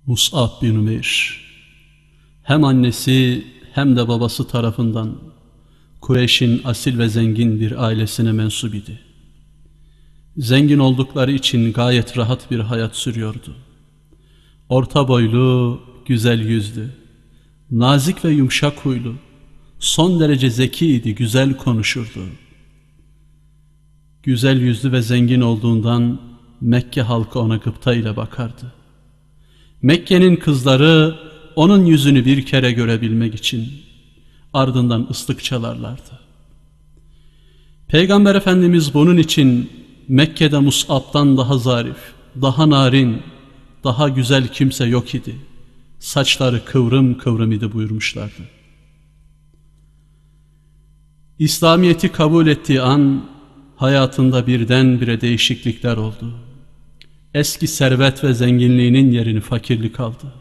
Mus'ab bin Ümeyr hem annesi hem de babası tarafından Kureyş'in asil ve zengin bir ailesine mensup idi. Zengin oldukları için gayet rahat bir hayat sürüyordu. Orta boylu, güzel yüzlü, nazik ve yumuşak huylu, son derece zekiydi, güzel konuşurdu. Güzel yüzlü ve zengin olduğundan Mekke halkı ona gıpta ile bakardı. Mekke'nin kızları onun yüzünü bir kere görebilmek için ardından ıslık çalarlardı. Peygamber Efendimiz bunun için Mekke'de Mus'ab'dan daha zarif, daha narin, daha güzel kimse yok idi. Saçları kıvrım kıvrım idi buyurmuşlardı. İslamiyet'i kabul ettiği an hayatında birdenbire değişiklikler oldu. Eski servet ve zenginliğinin yerini fakirlik aldı.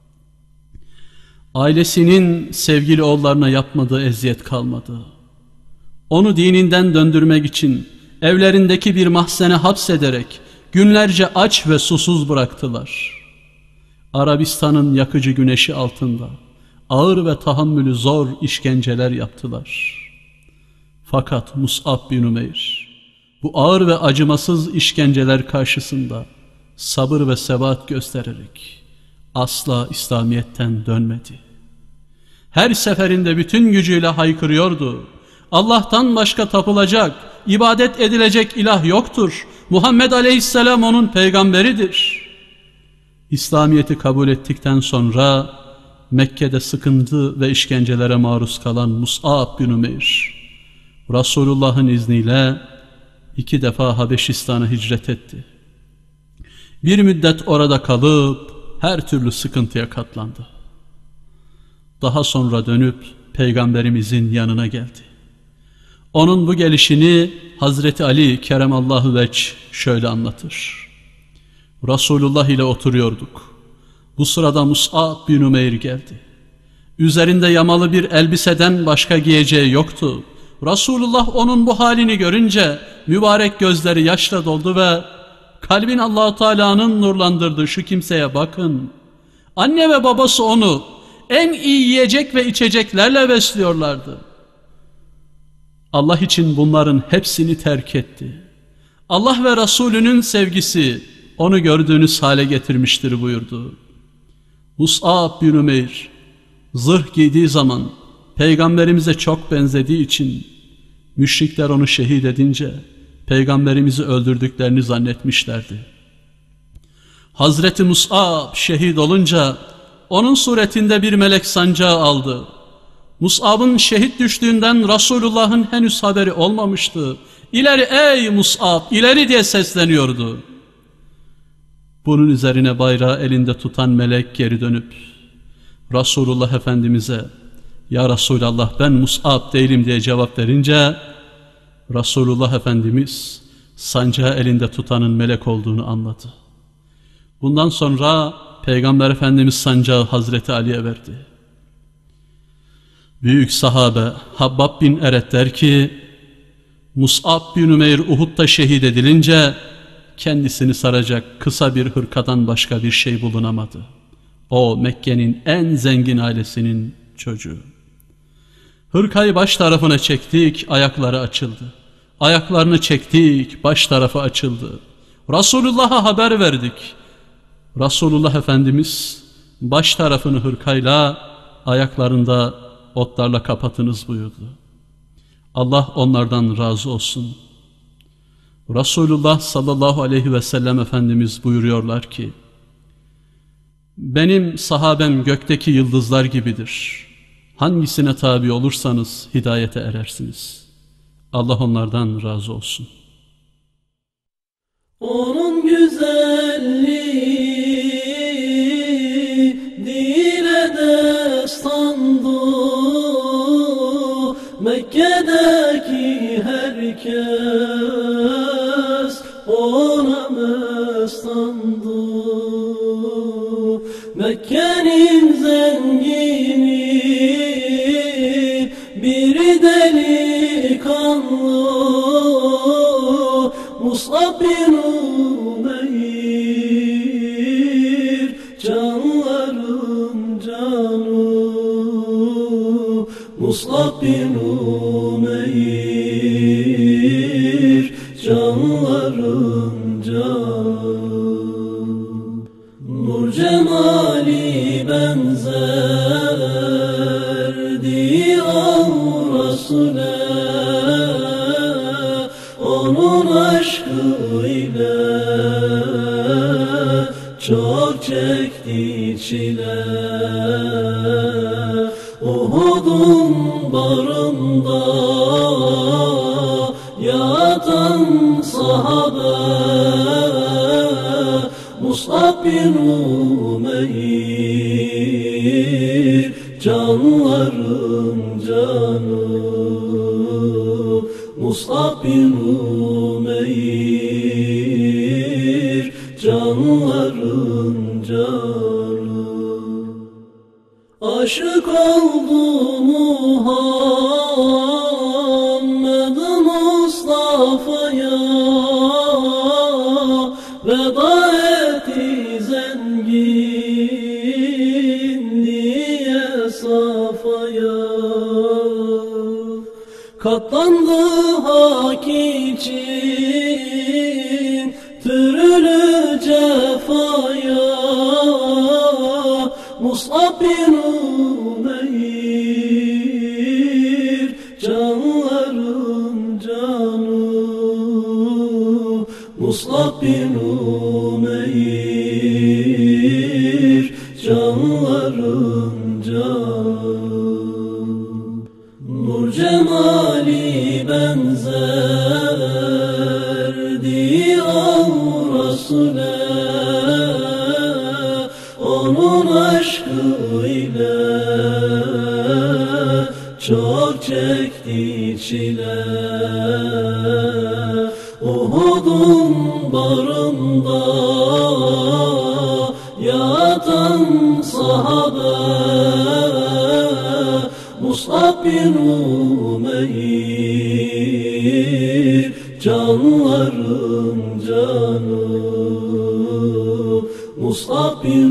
Ailesinin sevgili oğullarına yapmadığı eziyet kalmadı. Onu dininden döndürmek için evlerindeki bir mahzene hapsederek günlerce aç ve susuz bıraktılar. Arabistan'ın yakıcı güneşi altında ağır ve tahammülü zor işkenceler yaptılar. Fakat Mus'ab bin Ümeyr bu ağır ve acımasız işkenceler karşısında sabır ve sebat göstererek asla İslamiyet'ten dönmedi. Her seferinde bütün gücüyle haykırıyordu. Allah'tan başka tapılacak, ibadet edilecek ilah yoktur. Muhammed Aleyhisselam onun peygamberidir. İslamiyet'i kabul ettikten sonra Mekke'de sıkıntı ve işkencelere maruz kalan Mus'ab bin Ümeyr, Resulullah'ın izniyle 2 defa Habeşistan'a hicret etti. Bir müddet orada kalıp her türlü sıkıntıya katlandı. Daha sonra dönüp Peygamberimizin yanına geldi. Onun bu gelişini Hazreti Ali Keremallahu veç şöyle anlatır. Resulullah ile oturuyorduk. Bu sırada Mus'ab bin Ümeyr geldi. Üzerinde yamalı bir elbiseden başka giyeceği yoktu. Resulullah onun bu halini görünce mübarek gözleri yaşla doldu ve kalbin Allah-u Teala'nın nurlandırdığı şu kimseye bakın. Anne ve babası onu en iyi yiyecek ve içeceklerle besliyorlardı. Allah için bunların hepsini terk etti. Allah ve Resulünün sevgisi onu gördüğünüz hale getirmiştir buyurdu. Mus'ab bin Ümeyr zırh giydiği zaman Peygamberimize çok benzediği için müşrikler onu şehit edince Peygamberimizi öldürdüklerini zannetmişlerdi. Hazreti Mus'ab şehit olunca onun suretinde bir melek sancağı aldı. Mus'ab'ın şehit düştüğünden Resulullah'ın henüz haberi olmamıştı. İleri ey Mus'ab, ileri diye sesleniyordu. Bunun üzerine bayrağı elinde tutan melek geri dönüp Resulullah Efendimiz'e ya Resulallah ben Mus'ab değilim diye cevap verince Resulullah Efendimiz sancağı elinde tutanın melek olduğunu anladı. Bundan sonra Peygamber Efendimiz sancağı Hazreti Ali'ye verdi. Büyük sahabe Habbab bin Eret der ki Mus'ab bin Ümeyr Uhud'da şehit edilince kendisini saracak kısa bir hırkadan başka bir şey bulunamadı. O Mekke'nin en zengin ailesinin çocuğu. Hırkayı baş tarafına çektik, ayakları açıldı. Ayaklarını çektik, baş tarafı açıldı. Resulullah'a haber verdik. Resulullah Efendimiz baş tarafını hırkayla, ayaklarında otlarla kapatınız buyurdu. Allah onlardan razı olsun. Resulullah sallallahu aleyhi ve sellem Efendimiz buyuruyorlar ki benim sahabem gökteki yıldızlar gibidir. Hangisine tabi olursanız hidayete erersiniz. Allah onlardan razı olsun. Onun güzelliği dile destandı. Mekke'deki herkes ona mestandı. Mekke'nin zengini bir delikanlı Mus'ab bin Ümeyr canlı Mus'ab bin Umeyr, canların canı. Nur cemali benzerdi al Resul'e, onun aşkı ile çok çekti çile. Uhud'un barında yatan sahabe, Mus'ab bin Umeyr, canların canı. Mus'ab bin Umeyr, canların canı. Aşık oldu Muhammed Mustafa'ya, veda etti zenginliğe safaya. Katlandı hak için türlü cefaya, Mus'ab bin Umeyr, canların canı. Mus'ab bin Umeyr, canların canı. Nur cemali benzerdi al Resul'e, onun aşkı ile çok çekti çile. Uhud'un barında yatan sahabe, Mus'ab bin Umeyr, canların canı. Mus'ab bin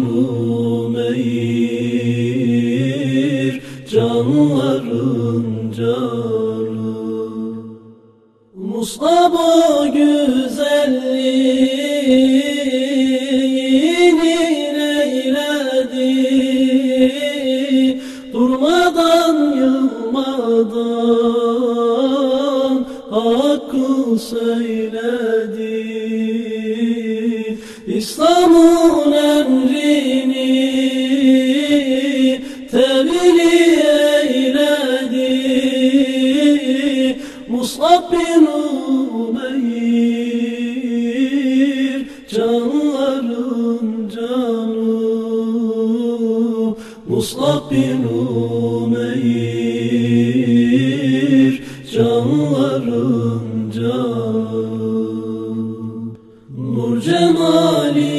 Umeyr, canların canı. Mus'ab o güzelliğini eyledi, durmadan yılmadan hakkı söyledi. İslam'ın emrini tebliğ eyledi, Mus'ab bin Umeyr, canların canı. Mus'ab bin Umeyr, canların canı. Nur cemali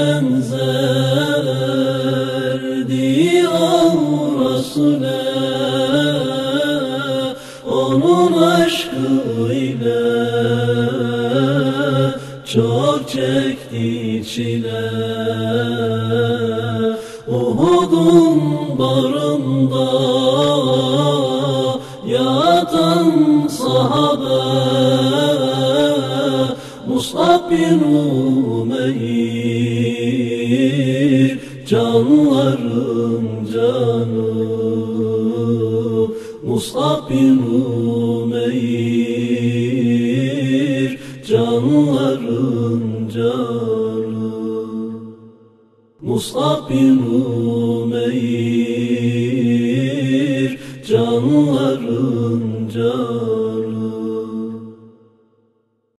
benzerdi al Resul'e, onun aşkı ile çok çekti çile. Uhud'un barında yatan sahabe, Mus'ab bin Umeyr, canların canı. Mus'ab bin Umeyr, canların canı. Mus'ab bin Umeyr, canların canı.